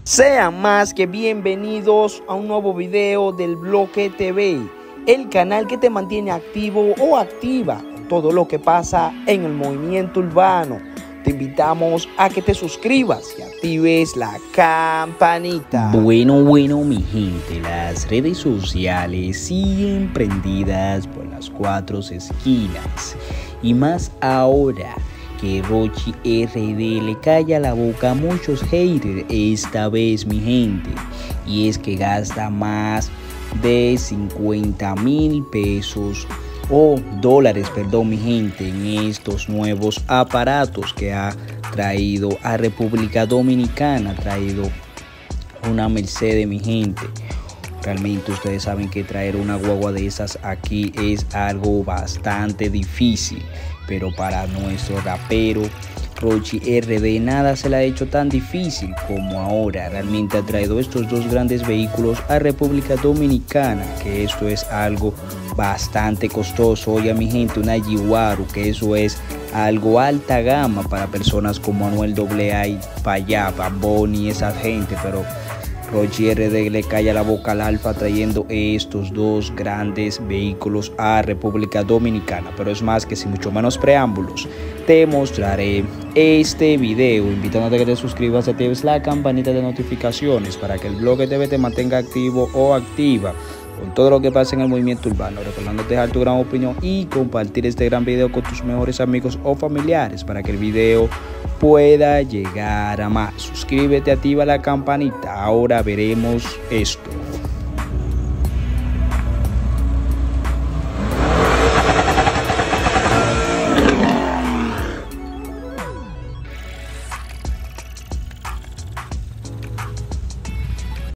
Sean más que bienvenidos a un nuevo video del Bloque TV, el canal que te mantiene activo o activa con todo lo que pasa en el movimiento urbano. Te invitamos a que te suscribas y actives la campanita. Bueno, mi gente, las redes sociales siguen prendidas por las cuatro esquinas. Y más ahora que Rochi RD le calla la boca a muchos haters esta vez, mi gente. Y es que gasta más de 50,000 pesos o dólares, perdón, mi gente, en estos nuevos aparatos que ha traído a República Dominicana. Ha traído una Mercedes, mi gente. Realmente ustedes saben que traer una guagua de esas aquí es algo bastante difícil, pero para nuestro rapero Rochi RD nada se le ha hecho tan difícil como ahora. Realmente ha traído estos dos grandes vehículos a República Dominicana, que esto es algo bastante costoso. Oiga, mi gente, una Jiwaru, que eso es algo alta gama para personas como Anuel AA y Payá, Bamboni, esa gente, pero Rochi RD le calla la boca al Alfa trayendo estos dos grandes vehículos a República Dominicana. Pero es más que sin mucho menos preámbulos, te mostraré este video, invitándote a que te suscribas y actives la campanita de notificaciones para que el Bloque TV te mantenga activo o activa con todo lo que pasa en el movimiento urbano, recordándote dejar tu gran opinión y compartir este gran video con tus mejores amigos o familiares para que el video pueda llegar a más. Suscríbete, activa la campanita. Ahora veremos esto.